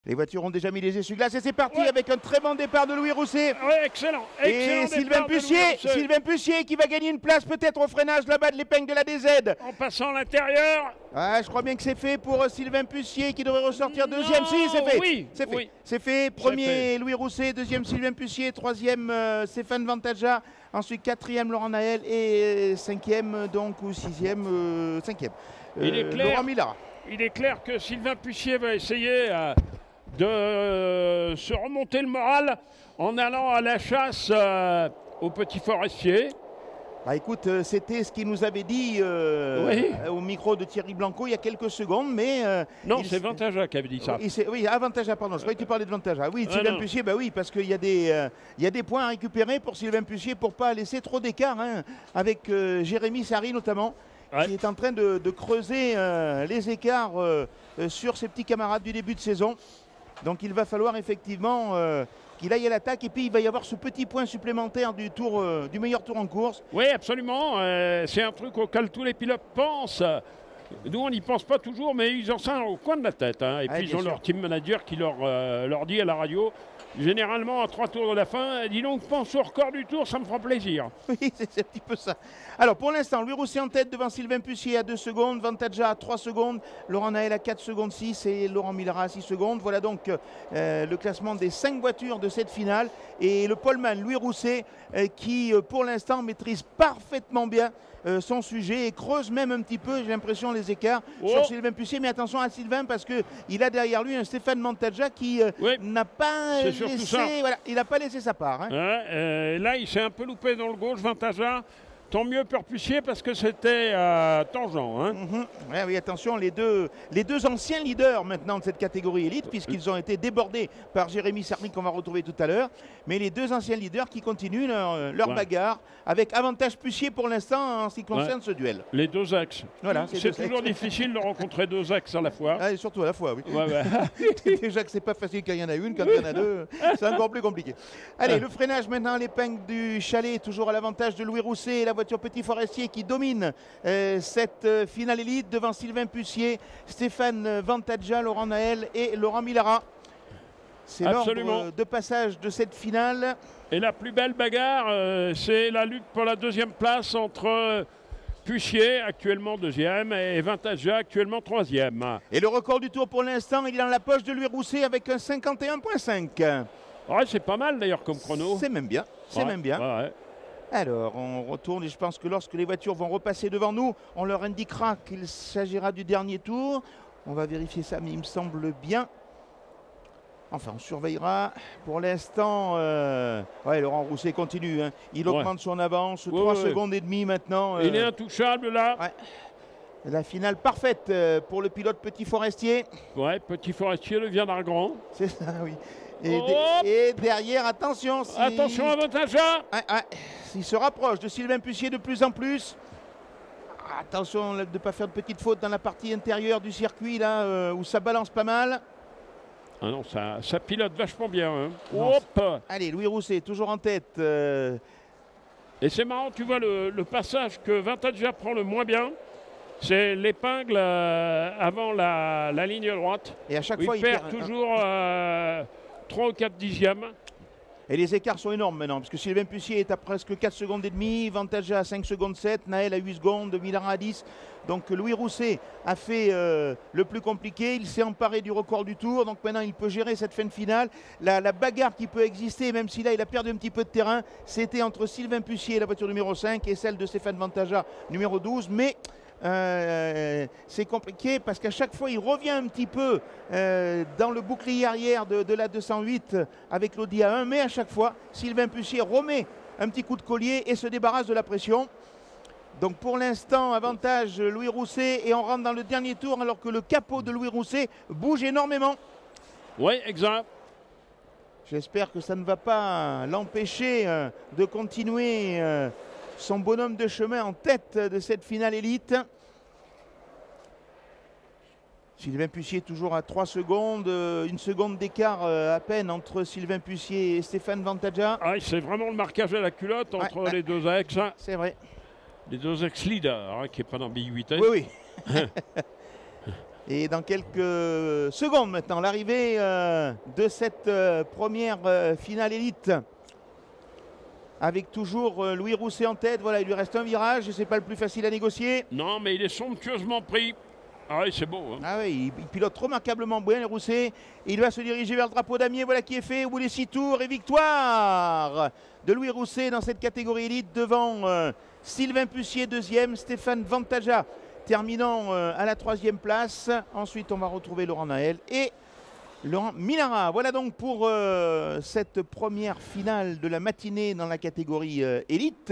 Les voitures ont déjà mis les essuie-glaces et c'est parti avec un très bon départ de Louis Rousset. Oui, excellent. Et Sylvain Pucier qui va gagner une place peut-être au freinage là-bas de l'épingle de la DZ. En passant l'intérieur. Ah, je crois bien que c'est fait pour Sylvain Pucier qui devrait ressortir deuxième. Si, c'est fait. Oui, c'est fait. Oui. C'est fait. Premier Louis Rousset, deuxième Sylvain Pucier, troisième Stéphane Vantaja, ensuite quatrième Laurent Naël et cinquième donc ou cinquième Laurent Millara. Il est clair que Sylvain Pucier va essayer de se remonter le moral en allant à la chasse au petit forestier. Bah écoute, c'était ce qu'il nous avait dit au micro de Thierry Blanco il y a quelques secondes, mais... non, c'est Vantaja qui avait dit ça. Oui, Vantaja, pardon, je croyais que tu parlais de Vantaja. Oui, Sylvain Pucier, bah oui, parce qu'il y a des points à récupérer pour Sylvain Pucier pour ne pas laisser trop d'écart, hein, avec Jérémy Sarri notamment, qui est en train de creuser les écarts sur ses petits camarades du début de saison. Donc il va falloir effectivement qu'il aille à l'attaque et puis il va y avoir ce petit point supplémentaire du meilleur tour en course. Oui, absolument. C'est un truc auquel tous les pilotes pensent. Nous, on n'y pense pas toujours, mais ils en sont au coin de la tête. Hein. Et puis ils ont leur team manager qui leur dit à la radio, généralement à 3 tours de la fin, dis donc, pense au record du tour, ça me fera plaisir. Oui, c'est un petit peu ça. Alors pour l'instant, Louis Rousset en tête devant Sylvain Pucier à 2 secondes, Vantaja à 3 secondes, Laurent Naël à 4 secondes 6 et Laurent Millara à 6 secondes. Voilà donc le classement des 5 voitures de cette finale. Et le poleman Louis Rousset qui pour l'instant maîtrise parfaitement bien son sujet et creuse même un petit peu, j'ai l'impression, les écarts sur Sylvain Pucier. Mais attention à Sylvain parce qu'il a derrière lui un Stéphane Vantaja qui n'a pas laissé sa part. Hein. Là, il s'est un peu loupé dans le gauche, Vantaja. Tant mieux pour Pucier parce que c'était tangent. Hein. Oui, attention, les deux anciens leaders maintenant de cette catégorie élite, puisqu'ils ont été débordés par Jérémy Sarri qu'on va retrouver tout à l'heure. Mais les deux anciens leaders qui continuent leur bagarre avec avantage Pucier pour l'instant en ce qui concerne ce duel. Les deux axes. Voilà, c'est toujours difficile de rencontrer deux axes à la fois. Ah, et surtout à la fois, oui. Déjà que c'est pas facile quand il y en a une, quand il y en a deux, c'est encore plus compliqué. Allez, le freinage maintenant, l'épingle du chalet, toujours à l'avantage de Louis Rousset et la voiture Petit Forestier qui domine cette finale élite devant Sylvain Pucier, Stéphane Vantaja, Laurent Naël et Laurent Millara. C'est l'ordre de passage de cette finale. Et la plus belle bagarre, c'est la lutte pour la deuxième place entre Pucier, actuellement deuxième, et Vantaja, actuellement troisième. Et le record du tour pour l'instant, il est dans la poche de Louis Rousset avec un 51,5. Ouais, c'est pas mal d'ailleurs comme chrono. C'est même bien. C'est même bien. Ouais. Alors, on retourne et je pense que lorsque les voitures vont repasser devant nous, on leur indiquera qu'il s'agira du dernier tour. On va vérifier ça, mais il me semble bien. Enfin, on surveillera. Pour l'instant, Laurent Rousset continue. Hein. Il augmente son avance, 3 secondes et demie maintenant. Il est intouchable là. Ouais. La finale parfaite pour le pilote Petit Forestier. Ouais, Petit Forestier devient d'un grand. C'est ça, oui. Et derrière, attention. Attention à Vantaja. Il se rapproche de Sylvain Pucier de plus en plus. Attention de ne pas faire de petites fautes dans la partie intérieure du circuit, là, où ça balance pas mal. Ah non, ça pilote vachement bien. Hein. Hop. Allez, Louis Rousset, toujours en tête. Et c'est marrant, tu vois, le passage que Vantaja prend le moins bien, c'est l'épingle avant la ligne droite. Et à chaque fois, il perd toujours 3 ou 4 dixièmes. Et les écarts sont énormes maintenant, parce que Sylvain Pucier est à presque 4 secondes et demie, Vantaja à 5 secondes 7, Naël à 8 secondes, Millara à 10. Donc Louis Rousset a fait le plus compliqué, il s'est emparé du record du tour, donc maintenant il peut gérer cette fin de finale. La bagarre qui peut exister, même si là il a perdu un petit peu de terrain, c'était entre Sylvain Pucier, la voiture numéro 5, et celle de Stéphane Vantaja, numéro 12, mais... c'est compliqué parce qu'à chaque fois il revient un petit peu dans le bouclier arrière de la 208 avec l'Audi A1, mais à chaque fois Sylvain Pucier remet un petit coup de collier et se débarrasse de la pression. Donc pour l'instant avantage Louis Rousset et on rentre dans le dernier tour alors que le capot de Louis Rousset bouge énormément. Oui, exact. J'espère que ça ne va pas l'empêcher de continuer son bonhomme de chemin en tête de cette finale élite. Sylvain Pucier toujours à 3 secondes, 1 seconde d'écart à peine entre Sylvain Pucier et Stéphane Vantaja. C'est vraiment le marquage à la culotte entre les deux ex. C'est vrai. Les deux ex-leaders, qui est pas d'ambiguïté. Oui. Et dans quelques secondes maintenant, l'arrivée de cette première finale élite. Avec toujours Louis Rousset en tête. Voilà, il lui reste un virage et c'est pas le plus facile à négocier. Non, mais il est somptueusement pris. Ah oui, c'est beau. Hein. Ah oui, il pilote remarquablement bien, Rousset. Il va se diriger vers le drapeau damier. Voilà qui est fait au bout des 6 tours. Et victoire de Louis Rousset dans cette catégorie élite devant Sylvain Pussier, deuxième. Stéphane Vantaja terminant à la 3e place. Ensuite, on va retrouver Laurent Naël et Laurent Minara. Voilà donc pour cette première finale de la matinée dans la catégorie élite.